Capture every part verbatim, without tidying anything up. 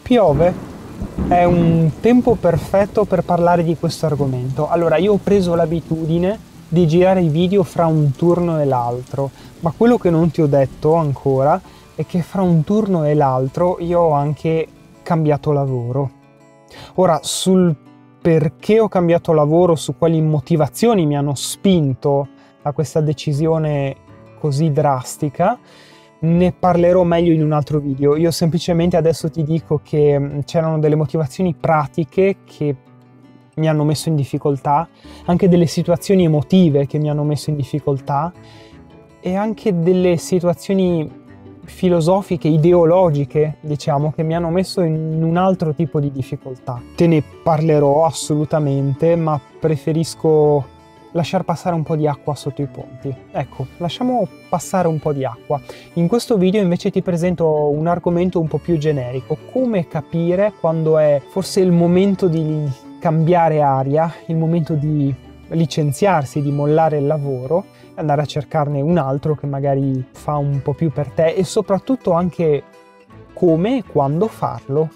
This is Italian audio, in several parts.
Piove? È un tempo perfetto per parlare di questo argomento. Allora, io ho preso l'abitudine di girare i video fra un turno e l'altro, ma quello che non ti ho detto ancora è che fra un turno e l'altro io ho anche cambiato lavoro. Ora, sul perché ho cambiato lavoro, su quali motivazioni mi hanno spinto a questa decisione così drastica, ne parlerò meglio in un altro video. Io semplicemente adesso ti dico che c'erano delle motivazioni pratiche che mi hanno messo in difficoltà, anche delle situazioni emotive che mi hanno messo in difficoltà e anche delle situazioni filosofiche, ideologiche, diciamo, che mi hanno messo in un altro tipo di difficoltà. Te ne parlerò assolutamente, ma preferisco lasciar passare un po' di acqua sotto i ponti. Ecco, lasciamo passare un po' di acqua. In questo video invece ti presento un argomento un po' più generico: come capire quando è forse il momento di cambiare aria, il momento di licenziarsi, di mollare il lavoro e andare a cercarne un altro che magari fa un po' più per te, e soprattutto anche come e quando farlo.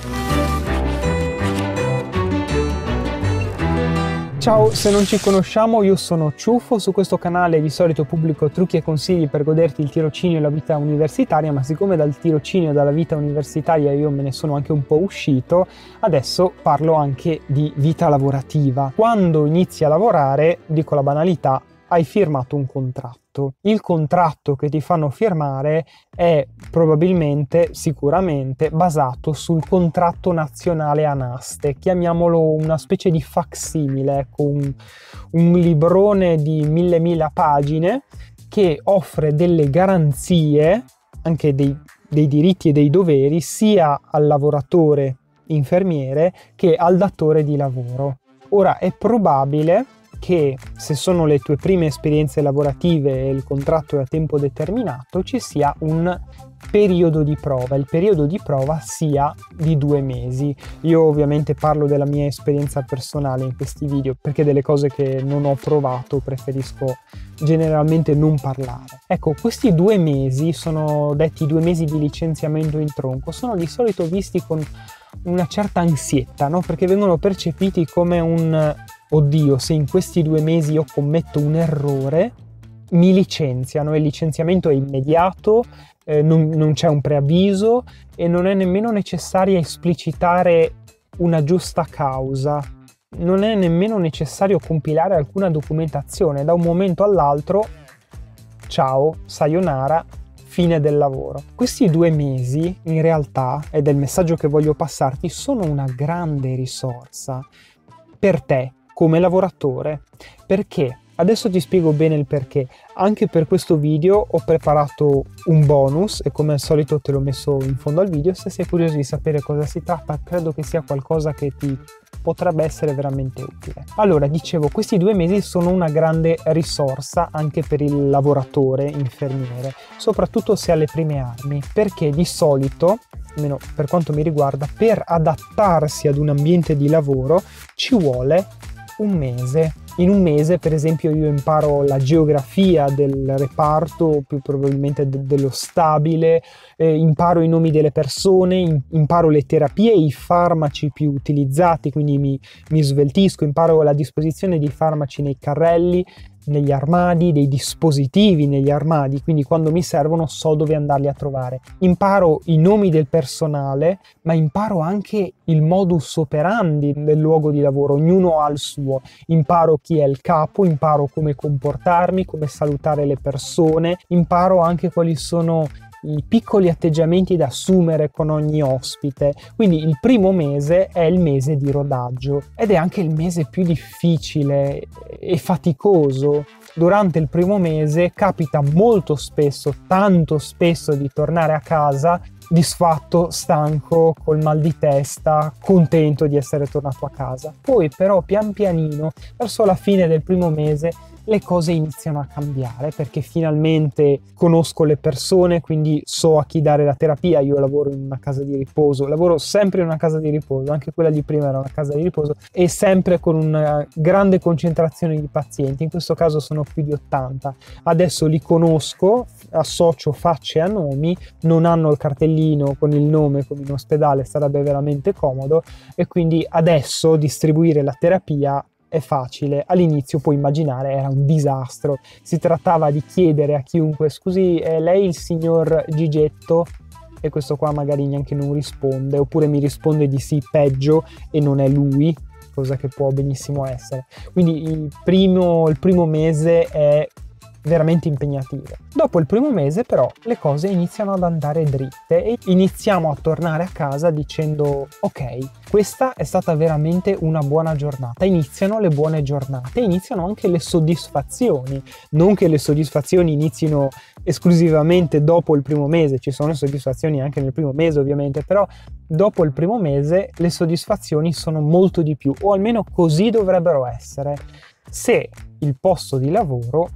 Ciao, se non ci conosciamo, io sono Ciuffo. Su questo canale di solito pubblico trucchi e consigli per goderti il tirocinio e la vita universitaria, ma siccome dal tirocinio e dalla vita universitaria io me ne sono anche un po' uscito, adesso parlo anche di vita lavorativa. Quando inizi a lavorare, dico la banalità, hai firmato un contratto. Il contratto che ti fanno firmare è probabilmente, sicuramente, basato sul contratto nazionale ANASTE, chiamiamolo una specie di facsimile, ecco, un, un librone di mille mila pagine che offre delle garanzie, anche dei, dei diritti e dei doveri, sia al lavoratore infermiere che al datore di lavoro. Ora, è probabile che se sono le tue prime esperienze lavorative e il contratto è a tempo determinato, ci sia un periodo di prova. Il periodo di prova sia di due mesi. Io ovviamente parlo della mia esperienza personale in questi video, perché delle cose che non ho provato preferisco generalmente non parlare. Ecco, questi due mesi sono detti due mesi di licenziamento in tronco, sono di solito visti con una certa ansietta, no? Perché vengono percepiti come un oddio, se in questi due mesi io commetto un errore, mi licenziano. Il licenziamento è immediato, eh, non, non c'è un preavviso e non è nemmeno necessario esplicitare una giusta causa. Non è nemmeno necessario compilare alcuna documentazione. Da un momento all'altro, ciao, sayonara, fine del lavoro. Questi due mesi, in realtà, ed è il messaggio che voglio passarti, sono una grande risorsa per te come lavoratore. Perché? Adesso ti spiego bene il perché. Anche per questo video ho preparato un bonus e come al solito te l'ho messo in fondo al video. Se sei curioso di sapere cosa si tratta, credo che sia qualcosa che ti potrebbe essere veramente utile. Allora, dicevo, questi due mesi sono una grande risorsa anche per il lavoratore infermiere, soprattutto se ha le prime armi, perché di solito, almeno per quanto mi riguarda, per adattarsi ad un ambiente di lavoro ci vuole un mese. In un mese, per esempio, io imparo la geografia del reparto, più probabilmente de- dello stabile, eh, imparo i nomi delle persone, in- imparo le terapie e i farmaci più utilizzati, quindi mi, mi sveltisco, imparo la disposizione di farmaci nei carrelli, negli armadi, dei dispositivi negli armadi, quindi quando mi servono so dove andarli a trovare. Imparo i nomi del personale, ma imparo anche il modus operandi del luogo di lavoro, ognuno ha il suo. Imparo chi è il capo, imparo come comportarmi, come salutare le persone, imparo anche quali sono i piccoli atteggiamenti da assumere con ogni ospite. Quindi il primo mese è il mese di rodaggio ed è anche il mese più difficile e faticoso. Durante il primo mese capita molto spesso, tanto spesso, di tornare a casa disfatto, stanco, col mal di testa, contento di essere tornato a casa. Poi però pian pianino, verso la fine del primo mese, le cose iniziano a cambiare, perché finalmente conosco le persone, quindi so a chi dare la terapia. Io lavoro in una casa di riposo, lavoro sempre in una casa di riposo, anche quella di prima era una casa di riposo, e sempre con una grande concentrazione di pazienti. In questo caso sono più di ottanta. Adesso li conosco, associo facce a nomi, non hanno il cartellino con il nome come in ospedale, sarebbe veramente comodo, e quindi adesso distribuire la terapia è facile. All'inizio, puoi immaginare, era un disastro. Si trattava di chiedere a chiunque: scusi, è lei il signor Gigetto? E questo qua magari neanche non risponde, oppure mi risponde di sì, peggio, e non è lui, cosa che può benissimo essere. Quindi il primo, il primo mese è veramente impegnativo. Dopo il primo mese però le cose iniziano ad andare dritte e iniziamo a tornare a casa dicendo: ok, questa è stata veramente una buona giornata. Iniziano le buone giornate, iniziano anche le soddisfazioni. Non che le soddisfazioni inizino esclusivamente dopo il primo mese, ci sono soddisfazioni anche nel primo mese ovviamente, però dopo il primo mese le soddisfazioni sono molto di più, o almeno così dovrebbero essere, se il posto di lavoro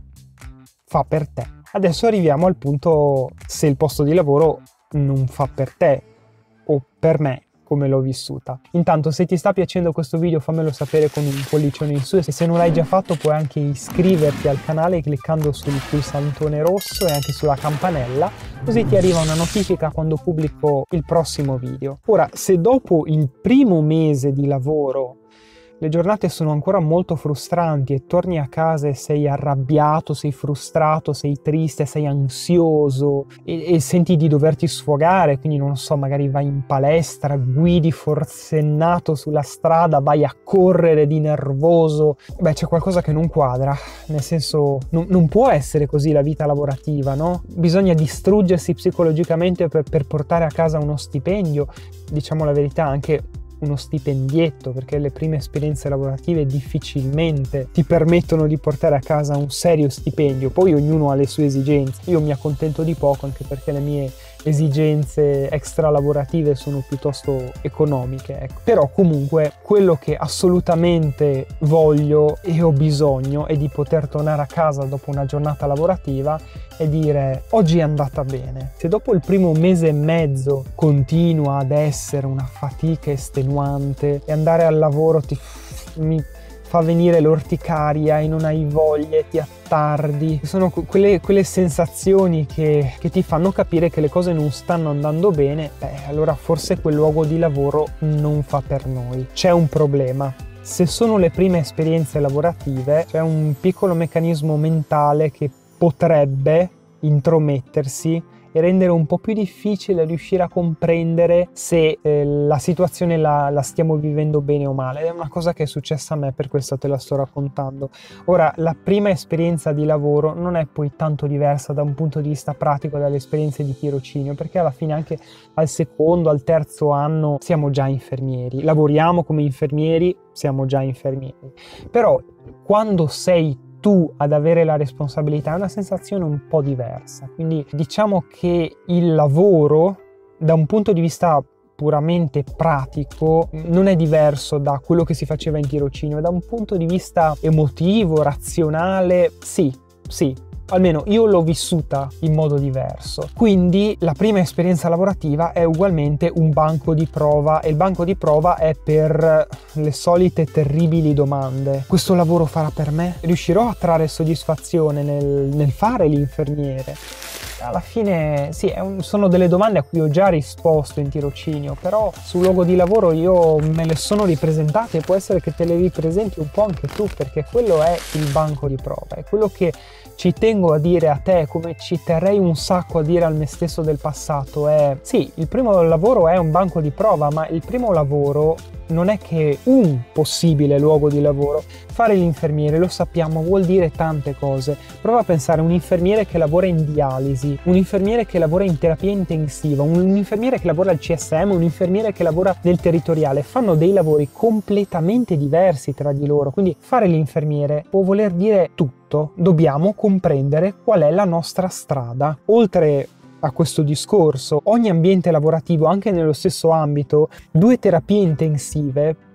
fa per te. Adesso arriviamo al punto se il posto di lavoro non fa per te o per me, come l'ho vissuta. Intanto, se ti sta piacendo questo video, fammelo sapere con un pollicione in su, e se non l'hai già fatto puoi anche iscriverti al canale cliccando sul pulsantone rosso e anche sulla campanella, così ti arriva una notifica quando pubblico il prossimo video. Ora, se dopo il primo mese di lavoro le giornate sono ancora molto frustranti e torni a casa e sei arrabbiato, sei frustrato, sei triste, sei ansioso e, e senti di doverti sfogare, quindi non so, magari vai in palestra, guidi forsennato sulla strada, vai a correre di nervoso, beh, c'è qualcosa che non quadra, nel senso non, non può essere così la vita lavorativa, no? Bisogna distruggersi psicologicamente per, per portare a casa uno stipendio, diciamo la verità, anche uno stipendietto, perché le prime esperienze lavorative difficilmente ti permettono di portare a casa un serio stipendio. Poi ognuno ha le sue esigenze, io mi accontento di poco anche perché le mie esigenze extra lavorative sono piuttosto economiche, ecco. Però comunque quello che assolutamente voglio e ho bisogno è di poter tornare a casa dopo una giornata lavorativa e dire: oggi è andata bene. Se dopo il primo mese e mezzo continua ad essere una fatica estenuante e andare al lavoro ti mi fa venire l'orticaria e non hai voglia e ti attardi, sono quelle, quelle sensazioni che, che ti fanno capire che le cose non stanno andando bene, beh, allora forse quel luogo di lavoro non fa per noi. C'è un problema. Se sono le prime esperienze lavorative, c'è un piccolo meccanismo mentale che potrebbe intromettersi e rendere un po' più difficile riuscire a comprendere se eh, la situazione la, la stiamo vivendo bene o male. È una cosa che è successa a me, per questo te la sto raccontando. Ora, la prima esperienza di lavoro non è poi tanto diversa da un punto di vista pratico dalle esperienze di tirocinio, perché alla fine anche al secondo, al terzo anno siamo già infermieri, lavoriamo come infermieri, siamo già infermieri. Però quando sei tu ad avere la responsabilità è una sensazione un po' diversa, quindi diciamo che il lavoro da un punto di vista puramente pratico non è diverso da quello che si faceva in tirocinio, da un punto di vista emotivo, razionale, sì, sì. Almeno io l'ho vissuta in modo diverso. Quindi la prima esperienza lavorativa è ugualmente un banco di prova, e il banco di prova è per le solite terribili domande: questo lavoro farà per me? Riuscirò a trarre soddisfazione nel, nel fare l'infermiere? Alla fine sì, è un, sono delle domande a cui ho già risposto in tirocinio, però sul luogo di lavoro io me le sono ripresentate e può essere che te le ripresenti un po' anche tu, perché quello è il banco di prova, è quello che ci tengo a dire a te, come ci terrei un sacco a dire al me stesso del passato. È sì, il primo lavoro è un banco di prova, ma il primo lavoro non è che un possibile luogo di lavoro. Fare l'infermiere, lo sappiamo, vuol dire tante cose. Prova a pensare a un infermiere che lavora in dialisi, un infermiere che lavora in terapia intensiva, un infermiere che lavora al C S M, un infermiere che lavora nel territoriale. Fanno dei lavori completamente diversi tra di loro, quindi fare l'infermiere può voler dire tutto. Dobbiamo comprendere qual è la nostra strada. Oltre a questo discorso, ogni ambiente lavorativo, anche nello stesso ambito, due terapie intensive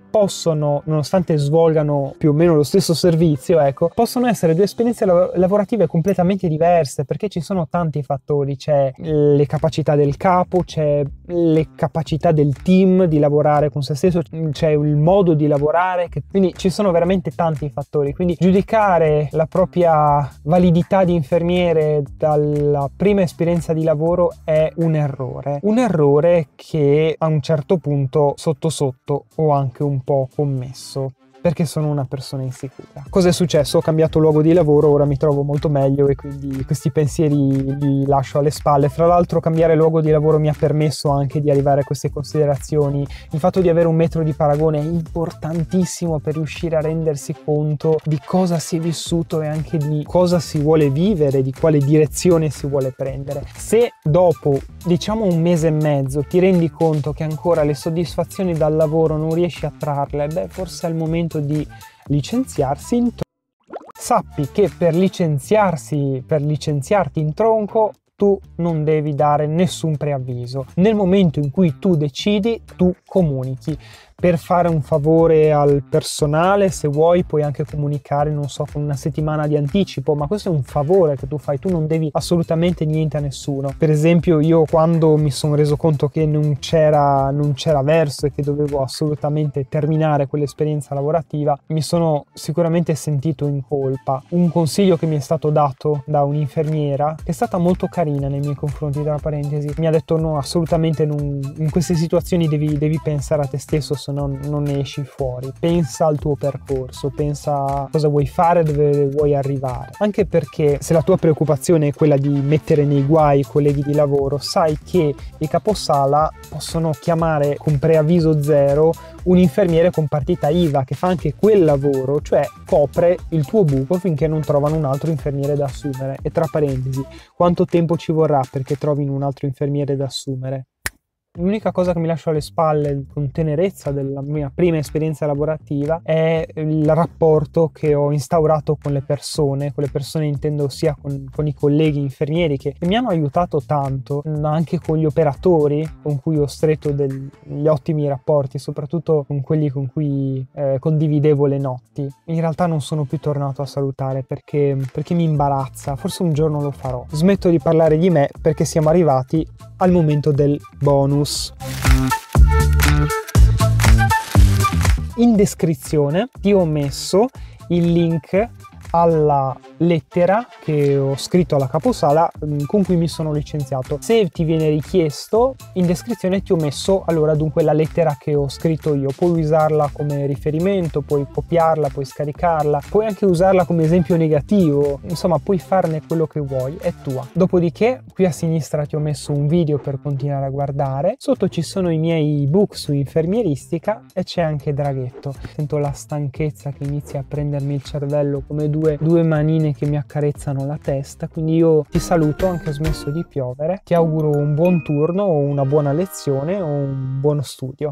possono, nonostante svolgano più o meno lo stesso servizio, ecco, possono essere due esperienze lav- lavorative completamente diverse, perché ci sono tanti fattori. C'è le capacità del capo, c'è le capacità del team di lavorare con se stesso, c'è il modo di lavorare, che, quindi ci sono veramente tanti fattori. Quindi giudicare la propria validità di infermiere dalla prima esperienza di lavoro è un errore, un errore che a un certo punto sotto sotto ho anche un po' commesso, perché sono una persona insicura. Cosa è successo? Ho cambiato luogo di lavoro, ora mi trovo molto meglio e quindi questi pensieri li lascio alle spalle. Fra l'altro cambiare luogo di lavoro mi ha permesso anche di arrivare a queste considerazioni. Il fatto di avere un metro di paragone è importantissimo per riuscire a rendersi conto di cosa si è vissuto e anche di cosa si vuole vivere, di quale direzione si vuole prendere. Se dopo, diciamo un mese e mezzo, ti rendi conto che ancora le soddisfazioni dal lavoro non riesci a trarle, beh, forse è il momento di licenziarsi in tronco. Sappi che per licenziarsi, per licenziarti in tronco, tu non devi dare nessun preavviso. Nel momento in cui tu decidi, tu comunichi. Per fare un favore al personale, se vuoi, puoi anche comunicare, non so, con una settimana di anticipo, ma questo è un favore che tu fai, tu non devi assolutamente niente a nessuno. Per esempio, io quando mi sono reso conto che non c'era, non c'era verso e che dovevo assolutamente terminare quell'esperienza lavorativa, mi sono sicuramente sentito in colpa. Un consiglio che mi è stato dato da un'infermiera, che è stata molto carina nei miei confronti, tra parentesi, mi ha detto no, assolutamente non, in queste situazioni devi, devi pensare a te stesso, Non, non ne esci fuori. Pensa al tuo percorso, pensa a cosa vuoi fare, dove vuoi arrivare, anche perché se la tua preoccupazione è quella di mettere nei guai i colleghi di lavoro, sai che i caposala possono chiamare con preavviso zero un infermiere con partita I V A che fa anche quel lavoro, cioè copre il tuo buco finché non trovano un altro infermiere da assumere. E tra parentesi, quanto tempo ci vorrà perché trovino un altro infermiere da assumere? L'unica cosa che mi lascio alle spalle con tenerezza della mia prima esperienza lavorativa è il rapporto che ho instaurato con le persone, con le persone intendo sia con, con i colleghi infermieri che mi hanno aiutato tanto, ma anche con gli operatori con cui ho stretto degli ottimi rapporti, soprattutto con quelli con cui eh, condividevo le notti. In realtà non sono più tornato a salutare perché, perché mi imbarazza, forse un giorno lo farò. Smetto di parlare di me perché siamo arrivati al momento del bonus. In descrizione ti ho messo il link alla lettera che ho scritto alla caposala con cui mi sono licenziato. Se ti viene richiesto, in descrizione ti ho messo allora dunque la lettera che ho scritto io. Puoi usarla come riferimento, puoi copiarla, puoi scaricarla, puoi anche usarla come esempio negativo, insomma puoi farne quello che vuoi, è tua. Dopodiché qui a sinistra ti ho messo un video per continuare a guardare, sotto ci sono i miei ebook su infermieristica e c'è anche Draghetto. Sento la stanchezza che inizia a prendermi il cervello come due Due, due manine che mi accarezzano la testa, quindi io ti saluto, anche ho smesso di piovere, ti auguro un buon turno o una buona lezione o un buono studio.